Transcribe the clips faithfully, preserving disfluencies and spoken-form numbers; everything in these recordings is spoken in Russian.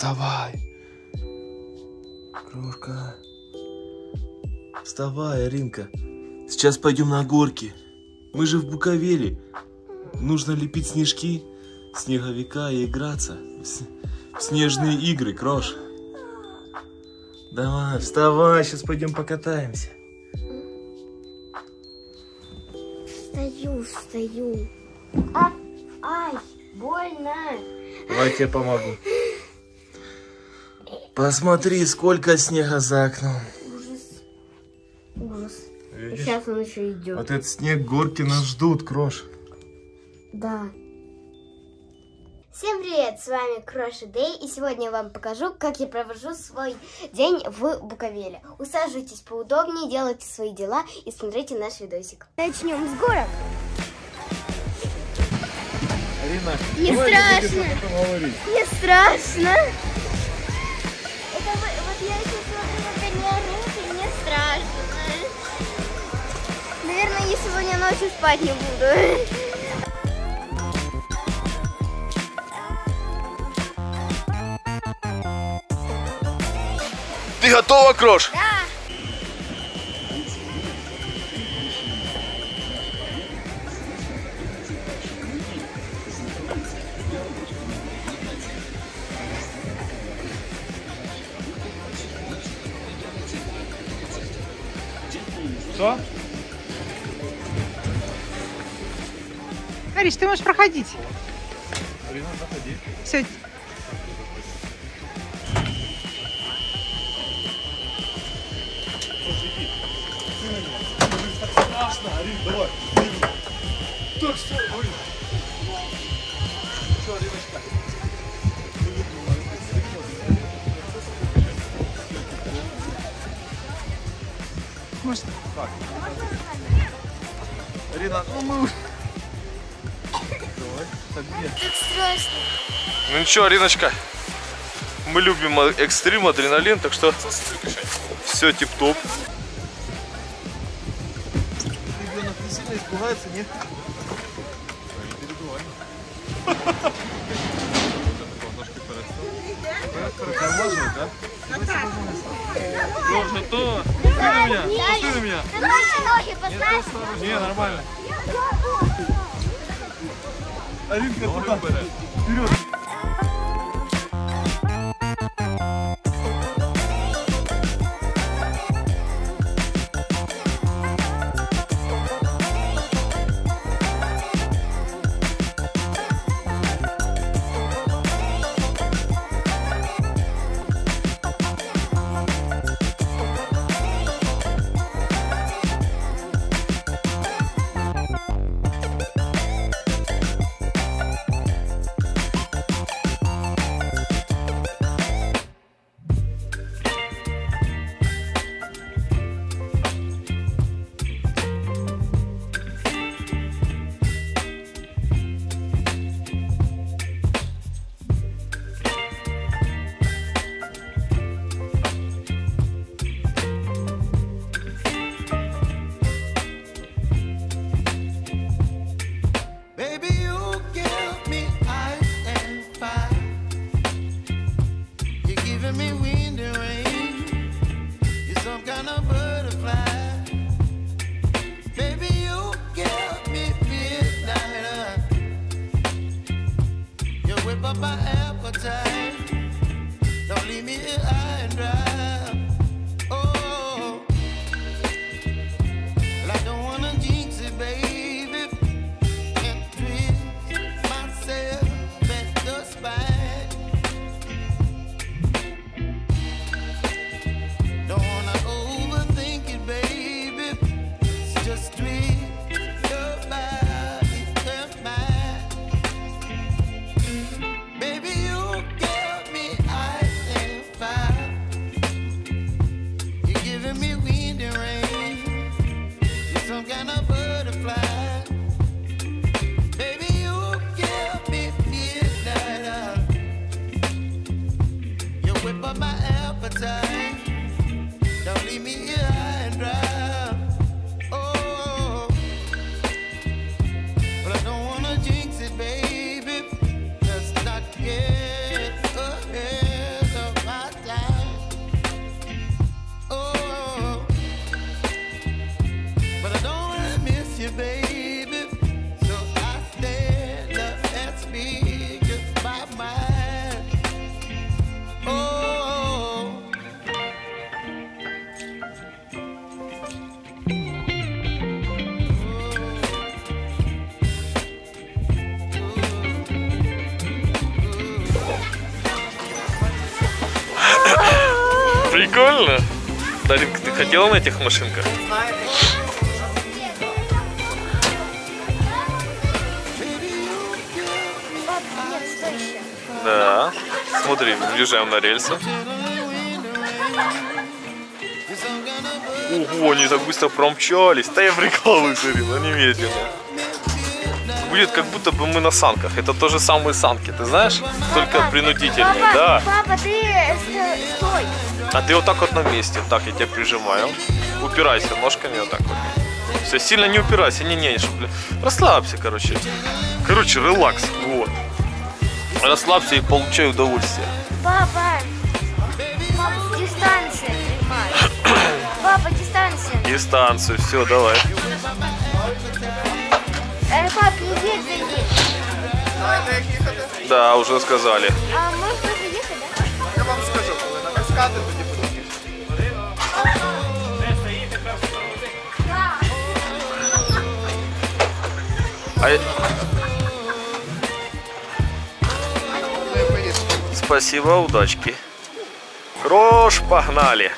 вставай. Крошка. Вставай, Аринка. Сейчас пойдем на горки. Мы же в Буковеле. Нужно лепить снежки, снеговика и играться в снежные игры, Крош. Давай, вставай, сейчас пойдем покатаемся. Встаю, встаю. А, ай, больно. Давай я тебе помогу. Посмотри, сколько снега за окном. Ужас. Ужас. Видишь? И сейчас он еще идет. Вот этот снег, горки нас ждут, Крош. Да. Всем привет, с вами Крош и Дэй, и сегодня я вам покажу, как я провожу свой день в Буковеле. Усаживайтесь поудобнее, делайте свои дела и смотрите наш видосик. Начнем с горок. Арина, не страшно. Не страшно. Это вот, вот я еще смотрю, как они орут, и мне страшно. Наверное, я сегодня ночью спать не буду. Ты готова, Крош? Да. Что? Ариш, ты можешь проходить. Арина, заходи. Все. Страшно, Арин, давай. Так что, ой. Что, Ариночка? Может, Так. Арина, ну мы... Давай, так где? Так страшно. Ну ничего, Ариночка. Мы любим экстрим, адреналин, так что все тип-топ. Ребенок не сильно испугается, нет? Не перебивай. Тормаживай, да? Тоже то. Пусти на меня, пусти на меня. Ноги поставь. Не, нормально. Аринка, туда. Вперед. Jinx it, baby. Let's not get ahead. Прикольно. Даринка, ты хотела на этих машинках? Да. Смотри, въезжаем на рельсы. Ого, они так быстро промчались. Да я прикалываюсь, Дарина, они медленно. Будет как будто бы мы на санках. Это то же самые санки, ты знаешь? Только принудительные, папа, да. Папа, ты стой. А ты вот так вот на месте. Так, я тебя прижимаю. Упирайся ножками вот так вот. Все, сильно не упирайся. Не-не, чтобы... Расслабься, короче. Короче, релакс. Вот. Расслабься и получай удовольствие. Папа, папа, дистанция принимай. Папа, дистанция. Дистанцию, все, давай. Э, пап, не едь за ней. Да, уже сказали. А можно заехать, да? Я вам скажу, коли на каскади, тоді будуть їхати. А... Спасибо, удачки. Крош, погнали.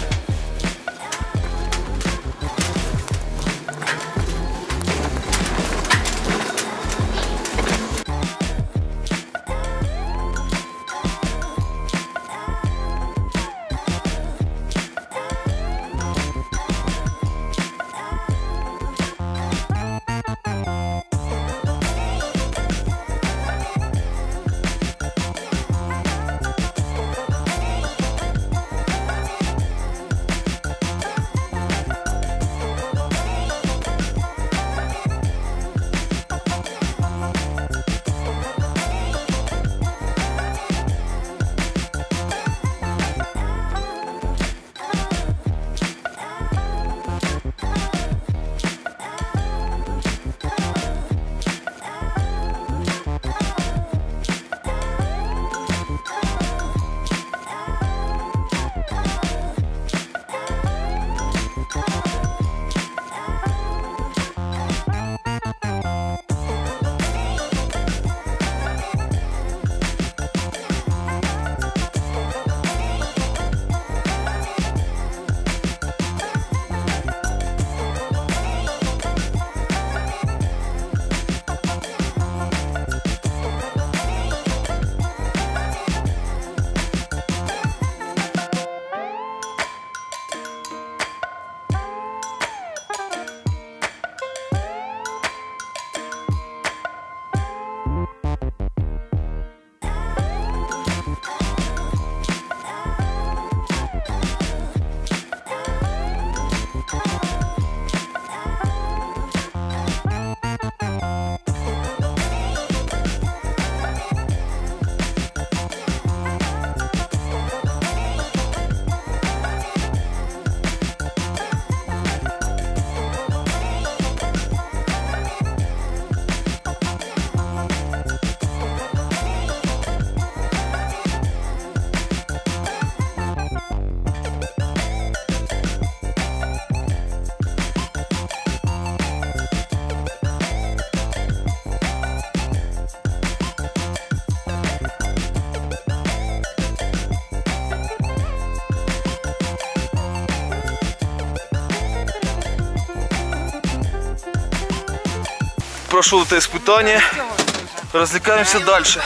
Прошел это испытание. Развлекаемся дальше.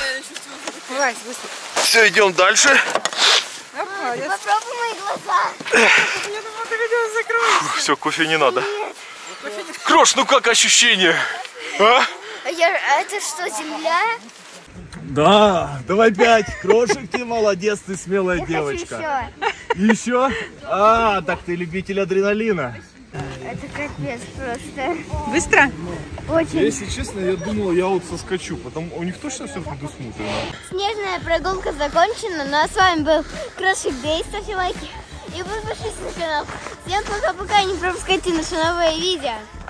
Все, идем дальше. Попробуй мои глаза. Я думала, ты видео закроешь. Все, кофе не надо. Крош, ну как ощущение? А? А я, а это что, земля? Да, давай пять. Крошик, ты молодец, ты смелая Я девочка. хочу еще. Еще? А, так ты любитель адреналина. Это капец просто. Быстро? Очень. Если честно, я думал, я вот соскочу, потому у них точно все предусмотрено. Снежная прогулка закончена, ну а с вами был Крошик Дэй, ставьте лайки и подпишитесь на канал. Всем пока-пока, не пропускайте наши новые видео.